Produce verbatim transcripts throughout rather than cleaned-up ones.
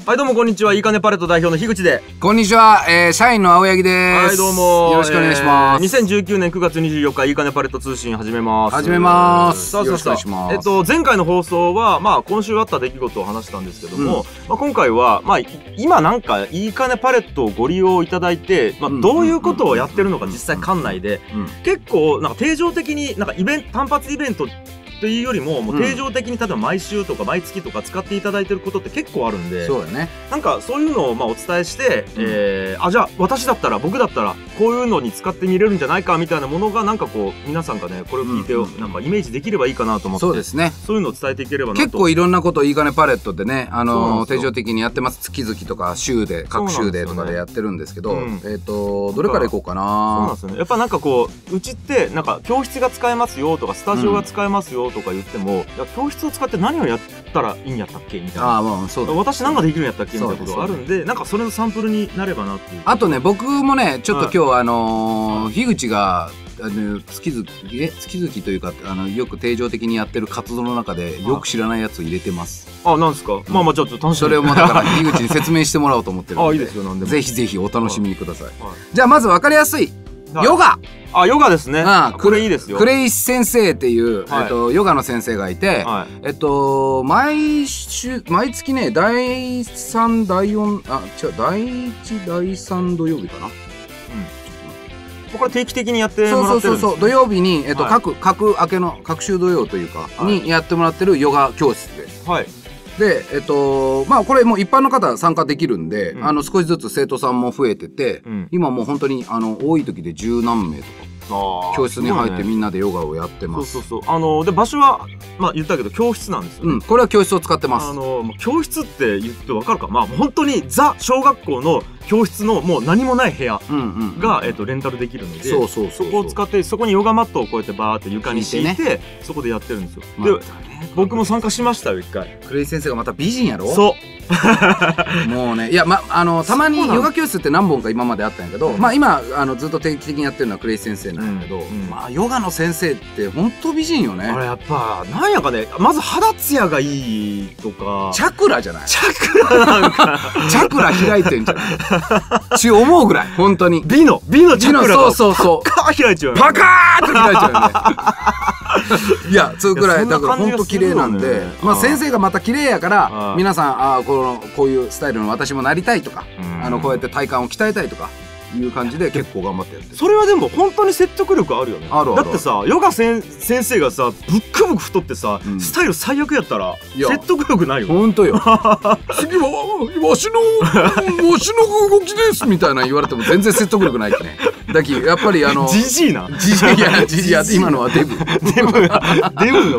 はいどうもこんにちは。いいかねパレット代表の樋口で。 こんにちは、えー、社員の青柳です。 はいどうもよろしくお願いします。 えー、にせんじゅうきゅうねんくがつにじゅうよっかいいかねパレット通信始めます。 始めます。 さあさあさあ、えっと前回の放送はまあ今週あった出来事を話したんですけども、うん、まあ今回はまあ今なんかいいかねパレットをご利用いただいて、まあどういうことをやってるのか実際館内で結構なんか定常的になんかイベント単発イベントというよりも、もう定常的に例えば毎週とか毎月とか使っていただいてることって結構あるんで、 そうだね。 なんかそういうのをまあお伝えして、うん、えー、あじゃあ私だったら僕だったらこういうのに使ってみれるんじゃないかみたいなものがなんかこう皆さんがねこれを聞いて、うん、なんかイメージできればいいかなと思って、そうですね。そういうのを伝えていければなと。 結構いろんなことをいいかねパレットでね、あのー、定常的にやってます。月々とか週で各週でとかでやってるんですけど、うん、えっとどれからいこうかな。 そうなんですよね。やっぱなんかこううちってなんか教室が使えますよとかスタジオが使えますよとか言っても、うん、いや教室を使って何をやったらいいんやったっけみたいな。あ、まあそうだ、私何ができるんやったっけみたいなことがあるんで、なんかそれのサンプルになればなっていう。 あとね、僕もねちょっと今日、はい、あのー、樋口があの月々え月々というかあのよく定常的にやってる活動の中でよく知らないやつを入れてます。 あ、なんですか。うん、まあまあちょっと楽しみ。 それをもうだから樋口に説明してもらおうと思ってるので。 あ、いいですよ。なんでもぜひぜひお楽しみにください。はい、じゃあまず分かりやすい、はい、ヨガ。 あ、ヨガですね。ああ、これいいですよ。 クレイ先生っていう、はい、えっとヨガの先生がいて、はい、えっと毎週毎月ねだいさんだいよんあ違うだいいちだいさん土曜日かな。うん。 これ定期的にやってもらってるんです。 そうそうそう、土曜日にえっと、はい、各各明けの各週土曜というか、はい、にやってもらってるヨガ教室です。はい。で、えっと、まあ、これもう一般の方参加できるんで、うん、あの、少しずつ生徒さんも増えてて、うん、今もう本当に、あの、多い時で十何名とか、教室に入ってみんなでヨガをやってます。 そうそうそう。あの、で、場所は、まあ、言ったけど、教室なんですよね。 うん、これは教室を使ってます。 あの、教室って言ってわかるか、まあ、本当にザ小学校の教室のもう何もない部屋が、えっと、レンタルできるので、そうそうそう。そこを使って、そこにヨガマットをこうやってバーって床に敷いて、ね、そこでやってるんですよ。まあ、で、僕も参加しましたよ一回。 クレイ先生がまた美人やろ。 そうもうね、いや、ま、あのたまにヨガ教室って何本か今まであったんやけど、うん、まあ今あのずっと定期的にやってるのはクレイ先生なんやけど、うんうん、まあヨガの先生って本当美人よね。 あれやっぱなんやかね、まず肌ツヤがいいとか。 チャクラじゃない。 チャクラなんかチャクラ開いてんじゃないち思うぐらい本当に美の美のチャクラがそうそうそうパカー開いちゃう。 パカーッと開いちゃうよね。いやそうぐらいだから本当綺麗なんで、まあ先生がまた綺麗やから皆さん、あこのこういうスタイルの私もなりたいとか、あのこうやって体幹を鍛えたいとかいう感じで結構頑張ってやってる。 それはでも本当に説得力あるよね。だってさ、ヨガ先生がさぶっくぶく太ってさ、うん、スタイル最悪やったら説得力ないよ。 本当よ。次はわしのわしの動きですみたいな言われても全然説得力ないきね。だけやっぱりあのジジイな。 ジジイやジジイや今のはデブ。 デブがデブ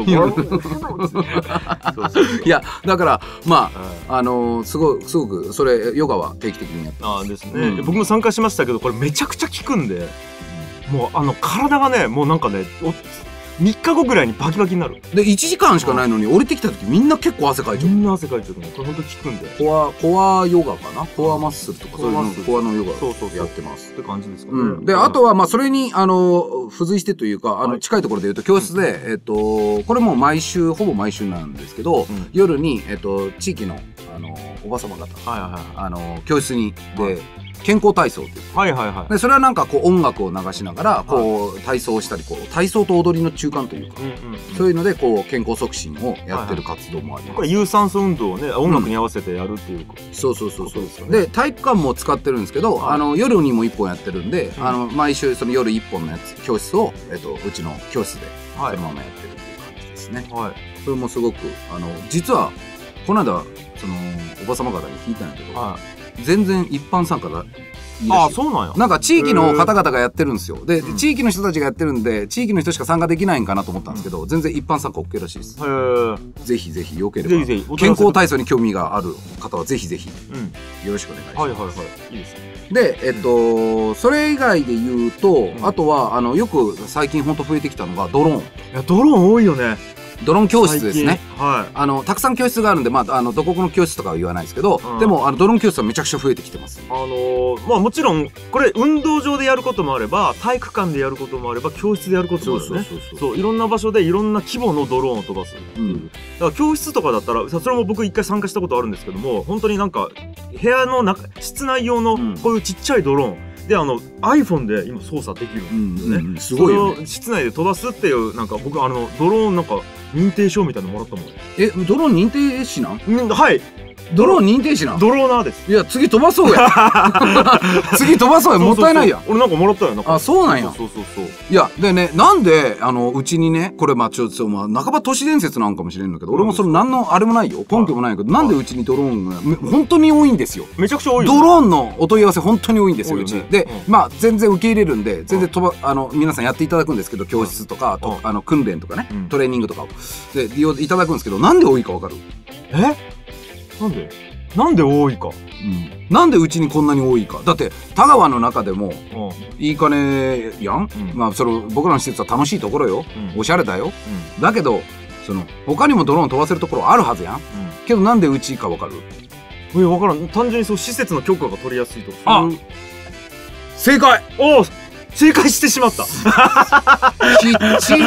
が。 いやだからまああのすごすごくそれヨガは定期的にやってます。 あですね。僕も参加しましたけどこれめちゃくちゃ効くんで、もうあの体がねもうなんかねみっかごぐらいにバキバキになる。 でいちじかんしかないのに降りてきた時みんな結構汗かいちゃう。 みんな汗かいちゃうの。これほんと効くんで。 コアコアヨガかな、コアマッスルとかそういうのコアのヨガやってますって感じですかね。 であとはまあそれにあの付随してというかあの近いところで言うと教室でえっとこれも毎週ほぼ毎週なんですけど、夜にえっと地域のあのおば様方あの教室にで健康体操っていう、はいはいはい、でそれはなんかこう音楽を流しながらこう体操をしたり、こう体操と踊りの中間というか、そういうのでこう健康促進をやってる活動もあります。 これ有酸素運動をね音楽に合わせてやるっていう、 そうそうそうそうですよね。で体育館も使ってるんですけど、あの夜にもいっぽんやってるんで、あの毎週その夜いっぽんのやつ教室をえっとうちの教室でそのままやってるっていう感じですね。はい、それもすごくあの実はこの間そのおば様方に聞いたんやけど、はい、全然一般参加だ。 ああそうなんや。 なんか地域の方々がやってるんですよ。で、うん、地域の人たちがやってるんで地域の人しか参加できないんかなと思ったんですけど、うん、全然一般参加 OK らしいです。へえ。ぜひぜひよければ健康体操に興味がある方はぜひぜひよろしくお願いします。はいはいはい。いいですね。でえっと、うん、それ以外で言うと、うん、あとはあのよく最近ほんと増えてきたのがドローン。いやドローン多いよね。 ドローン教室ですね。 はい。 あの、たくさん教室があるんで、まあ、あの、どこの教室とかは言わないですけど、 うん、 でも、あの、ドローン教室はめちゃくちゃ増えてきてます。 あのー、まあもちろん、これ、運動場でやることもあれば、体育館でやることもあれば、教室でやることもあるよね。そうそうそうそう。そう、いろんな場所でいろんな規模のドローンを飛ばす。うん。だから教室とかだったら、それも僕一回参加したことあるんですけども、本当になんか、部屋の中、室内用のこういうちっちゃいドローン、うんで、あの iPhone で今操作できるんですよね、うんうん、すごいよね。それを室内で飛ばすっていう、なんか僕あのドローンなんか認定証みたいなのもらったもん。 え、ドローン認定士なん？ ん、はい。 ドローン認定士な。 ドローナーです。 いや、次飛ばそうや。次飛ばそうや。もったいないやん。 俺なんかもらったよ。なんか。 あ、そうなんや。 そうそうそう。 いや、でね、なんで、あの、うちにね、これ、まあ、ちょっと、まあ、半ば都市伝説なんかもしれんのけど、俺もそれ何のあれもないよ。根拠もないけど、なんでうちにドローンが、本当に多いんですよ。 めちゃくちゃ多いよ。 ドローンのお問い合わせ本当に多いんですよ、うち。で、まあ、全然受け入れるんで、全然飛ば、あの、皆さんやっていただくんですけど、教室とか、あの、訓練とかね、トレーニングとかを。で、利用いただくんですけど、なんで多いかわかる？ え？なんで？なんで多いか、うん、 なんでうちにこんなに多いか。だって田川の中でもいい金やん、うん、まあその僕らの施設は楽しいところよ、うん、おしゃれだよ、うん、だけどその他にもドローン飛ばせるところあるはずやん、うん、けどなんでうちか分かる？ いや分からん。単純にそう施設の許可が取りやすいとか。 あ、正解。 おお、正解してしまった。 きっちり。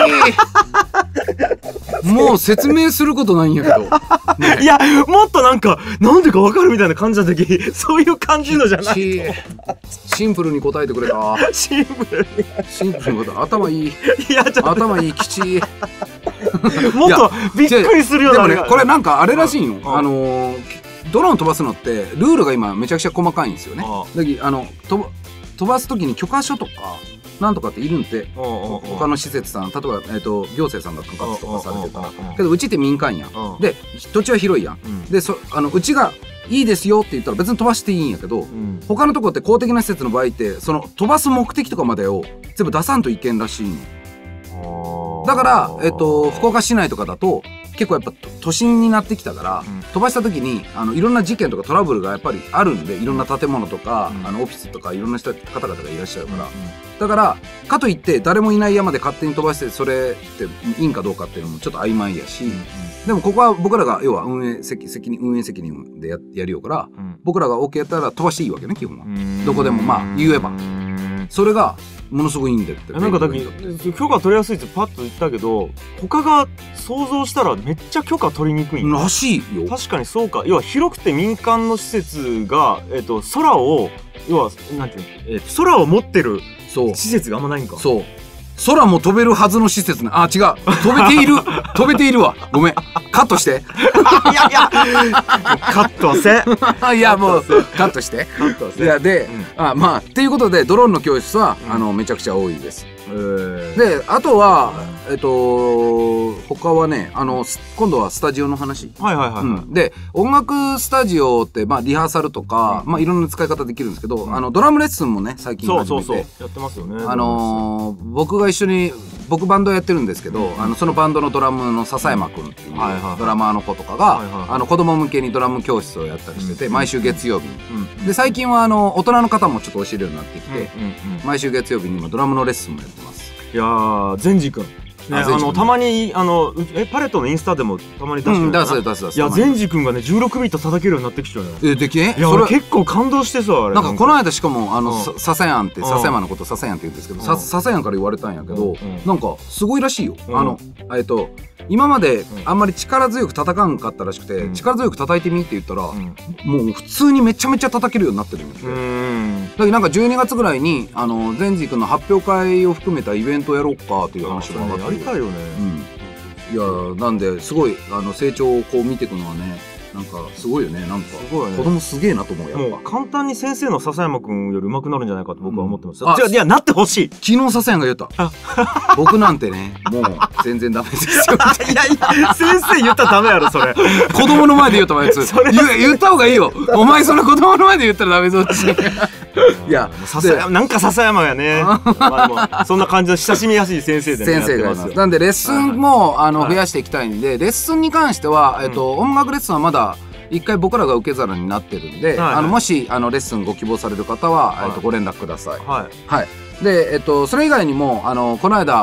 もう説明することないんやけど、 ね、いやもっとなんかなんでか分かるみたいな感じの時、そういう感じのじゃないと。 シンプルに答えてくれた。 シンプルにシンプルに答え。頭いい。 いやちょっと頭いい。吉。 もっとびっくりするような。 でもね、これなんかあれらしいよ。あのドローン飛ばすのってルールが今めちゃくちゃ細かいんですよね。だけどあの飛ば飛ばす時に許可書とかなんとかっているんで、他の施設さん、例えば、えー、と行政さんが管轄とかされてるから、けどうちって民間やん。で土地は広いやん、うん、でそあのうちがいいですよって言ったら別に飛ばしていいんやけど、うん、他のとこって公的な施設の場合ってその飛ばす目的とかまでを全部出さんといけんらしいの。だから、えー、と福岡市内とかだと結構やっぱ都心になってきたから、うん、飛ばした時にあのいろんな事件とかトラブルがやっぱりあるんで、いろんな建物とか、うん、あのオフィスとかいろんな人方々がいらっしゃるから、うん、だからかといって誰もいない山で勝手に飛ばしてそれっていいんかどうかっていうのもちょっと曖昧やし、うんうん、でもここは僕らが要は運営責責任運営責任で や, やるよから、うん、僕らが OK やったら飛ばしていいわけね基本は。どこでもまあ言えばそれがものすごくいいんだって。 なんかだけ許可取りやすいってパッと言ったけど、他が想像したらめっちゃ許可取りにくいんらしいよ。 確かにそうか。要は広くて民間の施設が、えー、と空を要はなんていうの、えー、空を持ってる施設があんまないんか。 そう空も飛べるはずの施設ね。あ、違う、飛べている飛べているわ。ごめん、カットして。 いやいやカットせいやもうカットしてカットせ。 いやで、うん、あまあっていうことでドローンの教室は、うん、あのめちゃくちゃ多いです。であとはえっと他はね、あの今度はスタジオの話。 はいはいはい、はい、うん、 で音楽スタジオってまあリハーサルとか、うん、まあいろんな使い方できるんですけど、うん、あのドラムレッスンもね最近始めて、 そうそうそうやってますよね。 あのー、僕が一緒に僕バンドやってるんですけど、うん、あのそのバンドのドラムの笹山くんっていうドラマーの子とかが、はいはいはい、あの子供向けにドラム教室をやったりしてて、うん、毎週月曜日に、うん、で最近はあの大人の方もちょっと教えるようになってきて、うんうんうん、毎週月曜日に今ドラムのレッスンもやってます。 いやー善治くんね、あのたまにあのえパレットのインスタでもたまに出してる、うん、 出す出す出す。 いや善治くんがねじゅうろくビート叩けるようになってきちゃうよ。 えできね。 いや俺結構感動してさあれなんかこの間しかもあの笹やんって笹山のこと笹やんって言うんですけど笹やんから言われたんやけどなんかすごいらしいよ。あのえっと今まであんまり力強く叩かんかったらしくて、力強く叩いてみって言ったらもう普通にめちゃめちゃ叩けるようになってるんですよ。だけどなんかじゅうにがつぐらいにあの善治くんの発表会を含めたイベントをやろうかっていう話が上がってる。 やりたいよね。うんいやなんですごいあの成長をこう見ていくのはねなんかすごいよね。なんかすごい、ね、子供すげえなと思う。やっぱもう簡単に先生の笹山くんより上手くなるんじゃないかと僕は思ってます。うん、違ういやなってほしい。 昨日笹山が言った僕なんてねもう全然ダメですよいやいや先生言ったらダメやろそれ子供の前で言うとやつ言, 言った方がいいよお前それ子供の前で言ったらダメぞっていやなんか笹山やねまあそんな感じの親しみやすい先生で、ね、 先生がいます。なんでレッスンもあの増やしていきたいんで、レッスンに関しては、えっと、音楽レッスンはまだ一回僕らが受け皿になってるんで、はいはい、あのもしあのレッスンご希望される方は、はい、えっと、ご連絡ください。はい、はい、で、えっと、それ以外にもあのこの間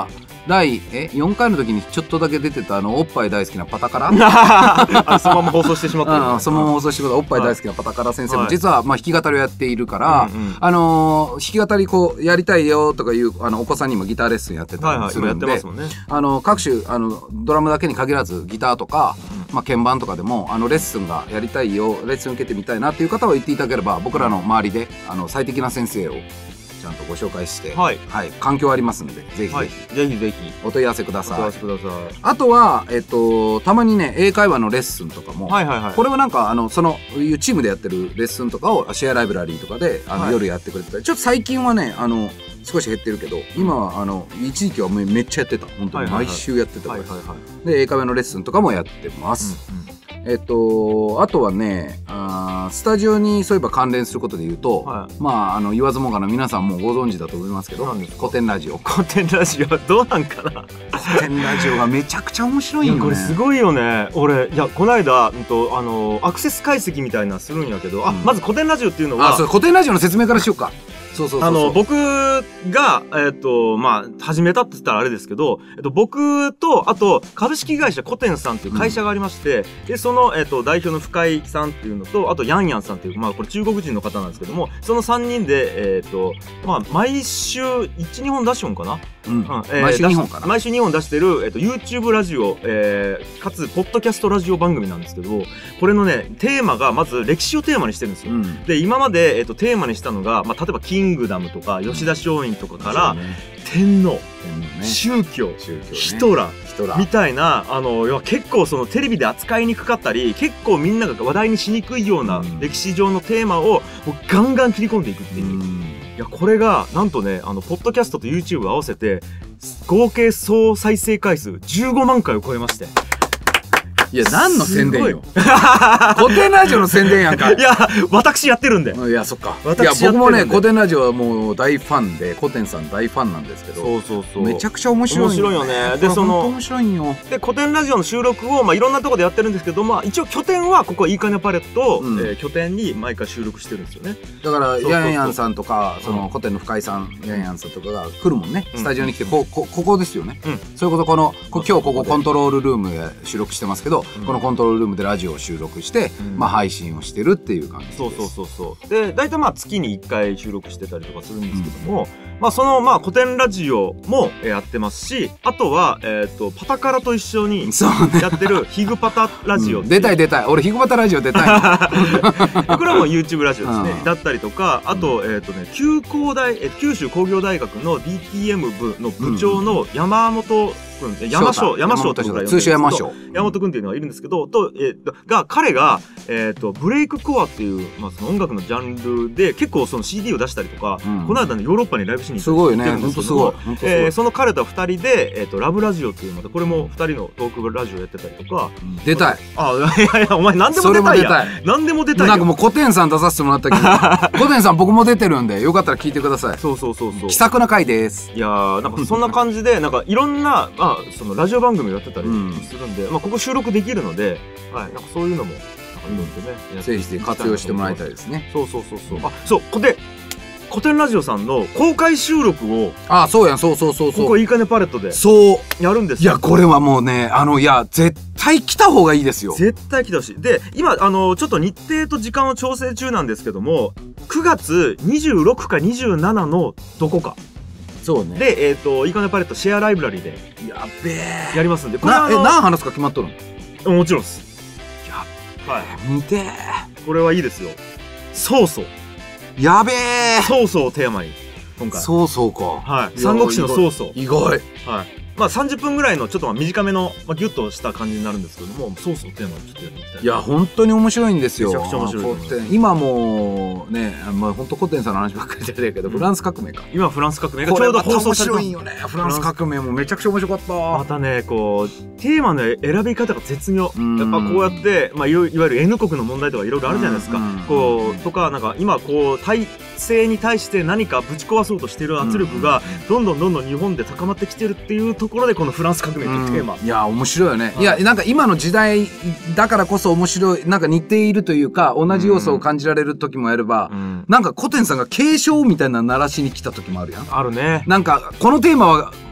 だいえよんかいの時にちょっとだけ出てたあのおっぱい大好きなパタカラあそのまま放送してしまった、 うん、そのまま放送してしまったおっぱい大好きなパタカラ先生も実はまあ弾き語りをやっているから、はい、あのー、弾き語りこうやりたいよとかいうあのお子さんにもギターレッスンやってたりするんで、あの各種あのドラムだけに限らずギターとか、うん、まあ鍵盤とかでもあのレッスンがやりたいよレッスン受けてみたいなっていう方は言っていただければ僕らの周りであの最適な先生をちゃんとご紹介して、はい、はい、環境ありますのでぜひぜひ、はい、 ぜひぜひお問い合わせください。お問い合わせください。 あとはえっとたまにね英会話のレッスンとかも、はいはいはい、これはなんかあのそのいうチームでやってるレッスンとかをシェアライブラリーとかであの、はい、夜やってくれてたり、ちょっと最近はねあの少し減ってるけど今はあの一時期はめっちゃやってた、本当に毎週やってたから、で英会話のレッスンとかもやってます。うんうん、えっと、あとはねあスタジオにそういえば関連することで言うと、はい、まああの言わずもがな皆さんもご存知だと思いますけど古典ラジオ古典ラジオどうなんかな古典ラジオがめちゃくちゃ面白いよね。 これすごいよね。俺いやこの間、うんと、あのアクセス解析みたいなするんやけど、うん、あまず古典ラジオっていうのはあそう古典ラジオの説明からしようか。そうそうそうそう、 あの僕が、えっとまあ、始めたって言ったらあれですけど、えっと、僕とあと株式会社コテンさんっていう会社がありまして、うん、でその、えっと、代表の深井さんっていうのとあとヤンヤンさんっていう、まあ、これ中国人の方なんですけども、そのさんにんで、えっとまあ、毎週いち、にほん出しよんかな、 うんうん、えー、毎週にほんかな毎週にほん出してる、えっと、YouTube ラジオ、えー、かつポッドキャストラジオ番組なんですけど、これのねテーマがまず歴史をテーマにしてるんですよ、うん、で今まで、えっと、テーマにしたのが、まあ、例えばキングダムとか吉田松陰とかから、うんね、天皇、ね、宗教、宗教ね、ヒトラーみたいなあの要は結構そのテレビで扱いにくかったり結構みんなが話題にしにくいような歴史上のテーマをもうガンガン切り込んでいくっていう、うん、いやこれがなんとねあのポッドキャストと YouTube 合わせて合計総再生回数じゅうごまんかいを超えまして。 いや何の宣伝よ古典ラジオの宣伝やんか。 いや私やってるんで。 いやそっか。いや僕もね古典ラジオはもう大ファンで古典さん大ファンなんですけど、 そうそうそうめちゃくちゃ面白い、 面白いよね。でその面白いよ。 で古典ラジオの収録をまあいろんなところでやってるんですけど、まあ一応拠点はここいいかねパレットを、うん、えー、拠点に毎回収録してるんですよね。 だからヤンヤンさんとかその古典の深井さん、ヤンヤンさんとかが来るもんね、スタジオに来てここここですよね。うん、それこそこの今日ここコントロールルームで収録してますけど、うん、このコントロールルームでラジオを収録して、うん、まあ配信をしてるっていう感じです。 そうそうそうそうで大体まあ月にいっかい収録してたりとかするんですけども、うん、まあそのまあ古典ラジオもやってますし、あとはえっとパタカラと一緒にやってるヒグパタラジオ、うん、 出たい出たい俺ヒグパタラジオ出たいこれはもう YouTube ラジオですね、うん、だったりとかあとえっとね九工大え九州工業大学の ディーティーエム 部の部長の山本山椒山椒というぐらい通称山椒山本君っていうのがいるんですけど、と、えー、が彼が、えー、とブレイクコアっていう、まあ、その音楽のジャンルで結構その シーディー を出したりとか、うん、この間のヨーロッパにライブしに行ってるんですけど、えー、その彼とふたりで、えー、とラブラジオっていうまたこれもふたりのトークラジオやってたりとか、うん、 出たい。 あいやいやお前何でも出たいやん。何でも出たい。 なんかもう古典さん出させてもらったけど古典さん僕も出てるんでよかったら聞いてください。 そうそうそうそう気さくな回です。 いやーなんかそんな感じでなんかいろんな、まあ、そのラジオ番組をやってたりするんで、うん、まあここ収録できるので、はい、なんかそういうのもなんかいろいろとね、 ぜひぜひ活用してもらいたいですね。 そうそうそうそう。あ、そうで古典ラジオさんの公開収録を、 あ、そうやん、そうそうそうそう。 ここいいかねパレットで、 そうやるんですよ。 いやこれはもうね、あのいや絶対来た方がいいですよ。 絶対来てほしい。で、今あのちょっと日程と時間を調整中なんですけども、くがつにじゅうろくかにじゅうしちのどこか。 そうね。 で、えっといいかねパレットシェアライブラリーでやべえやりますんで、 これなえ何話すか決まっとるの？もちろんです。 やはい。見てー。 これはいいですよ。そうそう。 やべえ。 そうそうをテーマに今回。 そうそうか。 はい。三国志のそうそう。 意外。はい。 まあさんじゅっぷんぐらいのちょっとまあ短めの、まあ、ギュッとした感じになるんですけども、ソースをテーマにちょっとやっていきたい。 いや本当に面白いんですよ。 めちゃくちゃ面白い。 今もね、まあ本当古典さんの話ばっかりじゃないけど、うん、フランス革命か。 今フランス革命がちょうど放送された。 面白いよね。フランス革命もめちゃくちゃ面白かった。 またねこうテーマの選び方が絶妙。やっぱこうやってまあいわゆる N 国の問題とかいろいろあるじゃないですか。こうとかなんか今こう体制に対して何かぶち壊そうとしている圧力がどんどんどんどん日本で高まってきてるっていうところでこのフランス革命というテーマ、 うん、いや面白いよね。いやなんか今の時代だからこそ面白い、なんか似ているというか同じ要素を感じられる時もあれば、うん、なんか古典さんが継承みたいな鳴らしに来た時もあるやん。 あるね。 なんかこのテーマは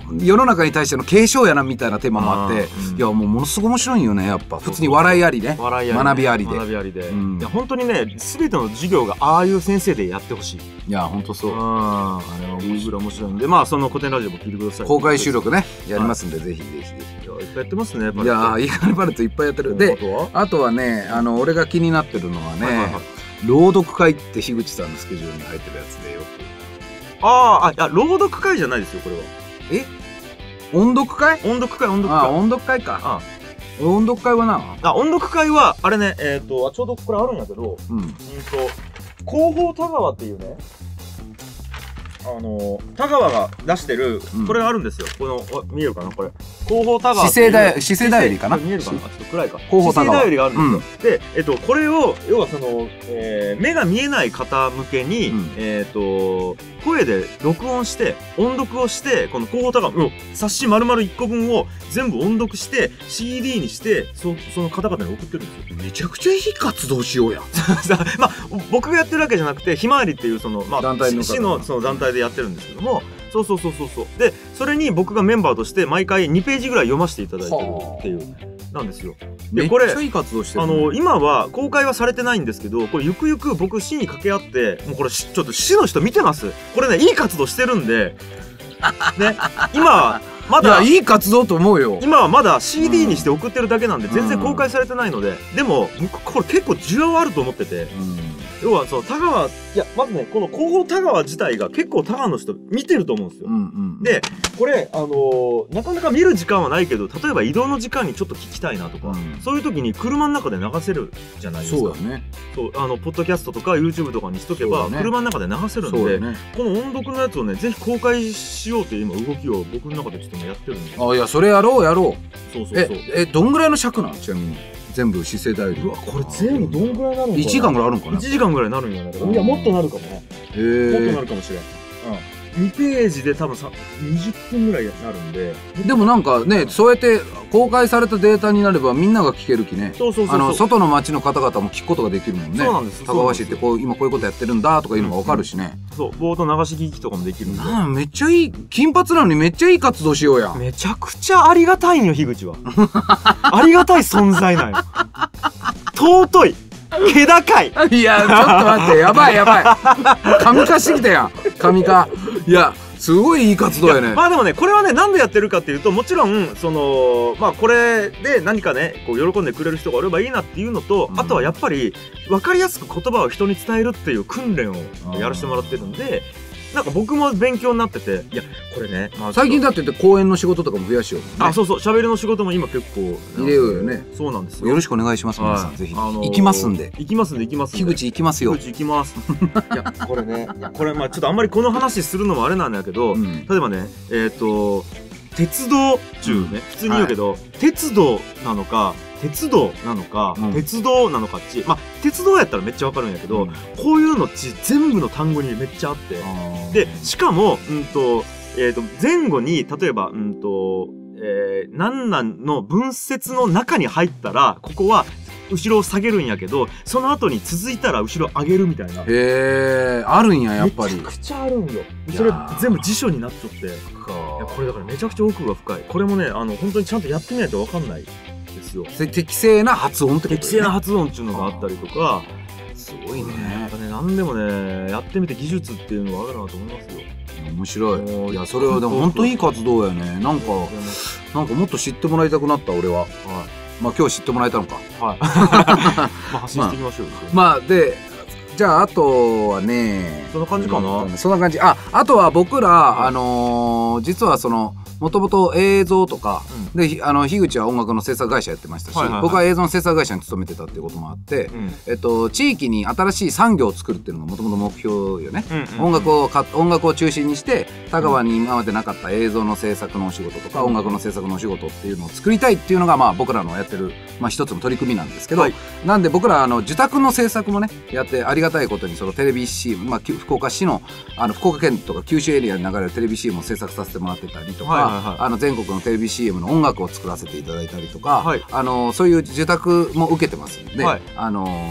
世の中に対しての警鐘やなみたいなテーマもあって、うん、いやもうものすごい面白いよねやっぱ。普通に笑いありね、 笑いありね、 学びありで学びありで、うん、いや本当にね全ての授業がああいう先生でやってほしい。 いや本当そう。 あれは面白い面白いんで、まあその古典ラジオも聞いてください。 公開収録ねやりますんで、ぜひぜひぜひ。 いやいっぱいやってますね。 いやいいかねパレットいっぱいやってる。であとはね、あの俺が気になってるのはね、はいはいはい、朗読会って樋口さんのスケジュールに入ってるやつでよく。 ああ、あ、朗読会じゃないですよこれは。 え、音読会？ 音読会音読会。 あ、音読会か。ああ、音読会はな。 あ、音読会はあれね、えっとちょうどこれあるんやけど、うん、うんと広報田川っていうね、あの田川が出してるこれがあるんですよ。この見えるかなこれ。広報田川。 姿勢だ姿勢だよりかな。 見えるかな。ちょっと暗いか。 広報田川。 姿勢だよりがあるんですよ。で、えっとこれを要はその目が見えない方向けにえっと声で録音して音読をしてこの広報田川の冊子丸々いっこぶんを全部音読して シーディー にしてそその方々に送ってるんですよ。 めちゃくちゃいい活動しようや。 まあ僕がやってるわけじゃなくてひまわりっていうそのまあ市のその団体でやってるんですけども、そうそうそうそうそうでそれに僕がメンバーとして毎回にページぐらい読ませていただいてるっていうなんですよ。でこれめっちゃいい活動してる、ね、 あの今は公開はされてないんですけど、これゆくゆく僕市に掛け合ってもうこれちょっと市の人見てます。これねいい活動してるんでね今まだいやいい活動と思うよ。 今はまだ シーディー にして送ってるだけなんで全然公開されてないので、うん、でも僕これ結構需要あると思ってて、うん、要はその田川いやまずねこの広報田川自体が結構田川の人見てると思うんですよ。うんうん、でこれあのー、なかなか見る時間はないけど例えば移動の時間にちょっと聞きたいなとか、うん、そういう時に車の中で流せるじゃないですか。 そうだね。 そうあのポッドキャストとか YouTube とかにしとけば、ね、車の中で流せるんで、ね、この音読のやつをねぜひ公開しようという今動きを僕の中でちょっとやってるんで。 あいやそれやろうやろう。 そうそうそう。 ええどんぐらいの尺なんちなみに全部姿勢代理。 うわこれ全部どんぐらいなるのかな。 いちじかんぐらいあるんかな。 いちじかんぐらいなるんやね。いやもっとなるかもね。へえ。もっとなるかもしれん。うん。にページで多分さにじゅっぷんぐらいになるんで。 でもなんかねそうやって公開されたデータになればみんなが聞ける気ね。 そうそうそうそう。 あの外の町の方々も聞くことができるもんね。 そうなんです。 高橋ってこう今こういうことやってるんだとかいうのがわかるしね。 そう冒頭流し聞きとかもできるんで。 なあめっちゃいい金髪なのにめっちゃいい活動しようや。 めちゃくちゃありがたいんよ樋口は。ありがたい存在なんよ。尊い。気高い。 いやちょっと待ってやばいやばい。神化してきたやん神化。いやすごいいい活動やね。 まあでもねこれはねなんでやってるかっていうともちろんそのまあこれで何かねこう喜んでくれる人がおればいいなっていうのと、うん、あとはやっぱり分かりやすく言葉を人に伝えるっていう訓練をやらせてもらってるんで。なんか僕も勉強になってていやこれね、 まあ、最近だって言って講演の仕事とかも増やしよう、ね、 あそうそう喋りの仕事も今結構入れようよね。 そうなんですよ。 よろしくお願いします皆さんぜひ、あのー、行きますんで行きますんで行きますんで樋口行きますよ。 樋口行きます。いやこれねいやこれまあちょっとあんまりこの話するのもあれなんだけど、うん、例えばねえっ、ー、と鉄道中ね、うん、普通に言うけど、はい、鉄道なのか鉄道なのか、うん、鉄道なのかっちまあ鉄道やったらめっちゃわかるんやけど、うん、こういうのっち全部の単語にめっちゃあってでしかも、うんとえー、と前後に例えばうんと、えー、なんなんの文節の中に入ったらここは後ろを下げるんやけどその後に続いたら後ろ上げるみたいな。 へえあるんややっぱり。 めちゃくちゃあるんよ。それ全部辞書になっちゃっていやこれだからめちゃくちゃ奥が深い。これもねあの本当にちゃんとやってみないとわかんない。 適正な発音ってことね。 適正な発音っていうのがあったりとかすごいね。 なんかね何でもねやってみて技術っていうのがあるなと思いますよ。 面白い。いやそれはでも本当いい活動やね。なんかなんかもっと知ってもらいたくなった俺は。はい、まあ今日知ってもらえたのか。はい。まあ発信していきましょう。まあでじゃああとはねそんな感じかな。 そんな感じ。ああとは僕らあの実はそのもともと映像とか、うん、であの樋口は音楽の制作会社やってましたし、はいはいはい、僕は映像の制作会社に勤めてたっていうこともあって、うん、えっと、地域に新しい産業を作るっていうのがもともと目標よね、うんうんうん、音楽をか音楽を中心にして田川に今までなかった映像の制作のお仕事とか、うん、音楽の制作のお仕事っていうのを作りたいっていうのが、まあ、僕らのやってる、まあ、一つの取り組みなんですけど、はい、なんで僕らあの受託の制作もねやってありがたいことにそのテレビ シーエム、まあ、福岡市の、あの福岡県とか九州エリアに流れるテレビ シーエムを制作させてもらってたりとか、はいはいはい、あの全国のテレビ シーエムの音楽を作らせていただいたりとか、はい、あのそういう受託も受けてますので、はい、あの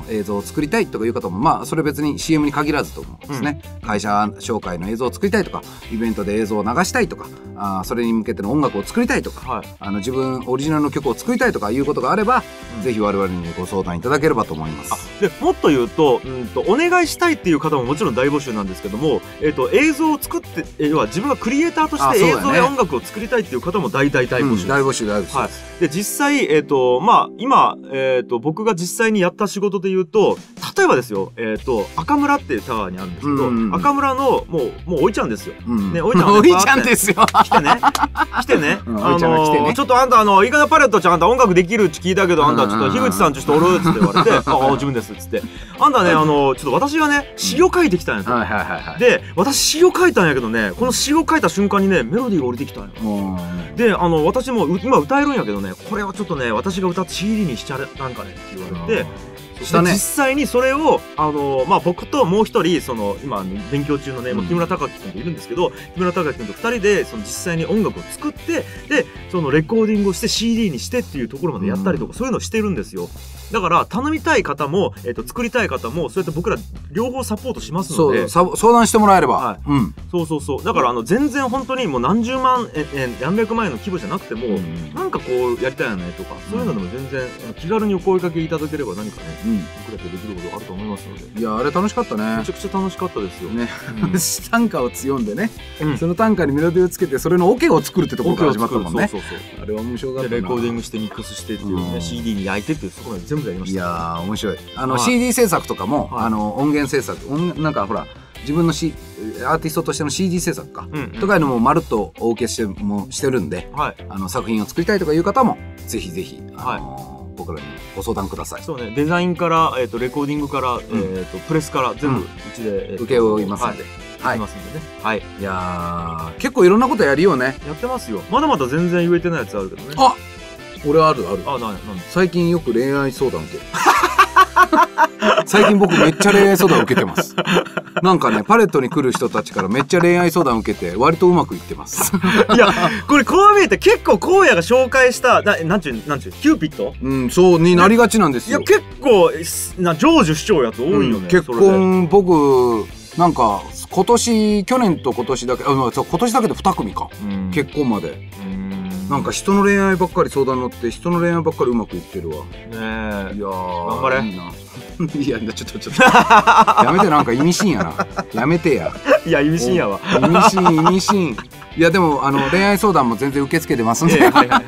映像を作りたいとかいう方も、まあそれ別に シーエム に限らずと思うんですね、うん、会社紹介の映像を作りたいとか、イベントで映像を流したいとか、あそれに向けての音楽を作りたいとか、はい、あの自分オリジナルの曲を作りたいとかいうことがあれば、うん、ぜひ我々にご相談いただければと思います。 あでもっと言うと、うんとお願いしたいっていう方ももちろん大募集なんですけども、えー、と映像を作って、要は自分がクリエイターとして映像や音楽を作りたいっていう方も大大大募集です、うん、 大募集大募集、はい、 で実際、えーとまあ、今、えー、と僕が実際にやった仕事で言うと、例えばですよ、えー、と赤村っていうタワーにあるんですけど、うんうん、赤村のもうもうおいちゃんですよ、うん、ね、おいちゃん、ね、 おいちゃんですよ来てね来てね、うん、あのー、ちょっとあんたあのいいかなパレットちゃん、あんた音楽できるって聞いたけど、あんたちょっと樋口さんちょっとおるっつって言われてああ自分ですっつって、あんたね、あのちょっと私がね詩を書いてきたんやと、で私詩を書いたんやけどね、この詩を書いた瞬間にねメロディーが降りてきたんや、であの私も今歌えるんやけどね、これをちょっとね私が歌って シーディー にしちゃなんかねって言われて、ね、実際にそれをあの、まあ、僕ともう一人その今勉強中のね、うん、木村隆樹君っているんですけど、木村隆樹君とふたりでその実際に音楽を作って、でそのレコーディングをして シーディー にしてっていうところまでやったりとか、うん、そういうのをしてるんですよ。だから頼みたい方も、えー、と作りたい方もそうやって僕ら両方サポートしますので、 そう相談してもらえれば、はい、 うん、そうそうそう、だからあの全然本当にもう何十万円、え何百万円の規模じゃなくても、うん、なんかこうやりたいよねとか、そういうのでも全然気軽にお声掛けいただければ何かね、うん、僕らでできることあると思いますので。 いやあれ楽しかったね。 めちゃくちゃ楽しかったですよね。 うん、短歌を読んでね、うん、その短歌にメロディーをつけてそれのオケを作るってところから始まったもんね。 そうそうそう、 あれは面白かったな。 レコーディングしてミックスしてっていうね、うん、シーディー に焼いてっていうそこまで全部やりました。 いやー面白い。あの、はい、シーディー 制作とかも、はい、あの音源制作、音なんかほら自分の、C、アーティストとしての シーディー 制作か、うんうん、とかいうのもまるっとお受けしてもしてるんで、はい、あの作品を作りたいとかいう方もぜひぜひ、あのーはい、僕らにご相談ください。 そうね、デザインから、えー、とレコーディングから、うん、えー、とプレスから全部うちで、うん、えー、 受け負いますんで、 はい、いますんでね。はい。 いや結構いろんなことやるよね。 やってますよ。まだまだ全然言えてないやつあるけどね。 あ、俺あるある。 あ、なに最近よく恋愛相談受ける。最近僕めっちゃ恋愛相談受けてます。なんかね、パレットに来る人たちからめっちゃ恋愛相談受けて割とうまくいってます。 いやこれこう見えて結構荒野が紹介したな、なんちゅうなんちゅうキューピッド、 うん、そうになりがちなんですよ。 いや結構な成就しちゃうやつ多いよね、うん、 結婚僕なんか今年去年と今年だけ、あ、そう今年だけでに組か、うん、結婚まで。なんか人の恋愛ばっかり相談乗って人の恋愛ばっかりうまくいってるわ。ねえ。いやー頑張れ。 いいな。いやちょっとちょっとやめて、なんか意味深やな。やめてや。 いや意味深やわ。 意味深意味深。いやでもあの恋愛相談も全然受け付けてますんで。いや、はいはい、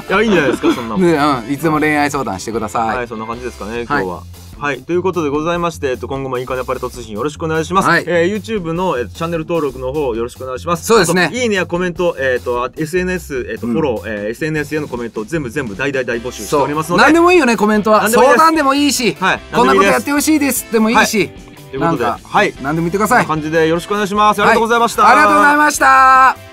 いやいいんじゃないですかそんなもん。 で、うん、いつでも恋愛相談してください。 はい、そんな感じですかね今日は。はいはい、ということでございまして、えっと、今後もいいかねパレット通信よろしくお願いします。はい、えー、YouTube の、えー、チャンネル登録の方よろしくお願いします。 そうですね。 いいねやコメント、えー、と エスエヌエス、えー、とフォロー、うん、えー、エスエヌエス へのコメント全部全部大大大募集しておりますので、 何でもいいよねコメントは。相談でもいいし、はい、こんなことやってほしいですでもいいし、はい、 ということで、はい、 何でも言ってください。 こんな感じでよろしくお願いします。ありがとうございました。 はい、ありがとうございました。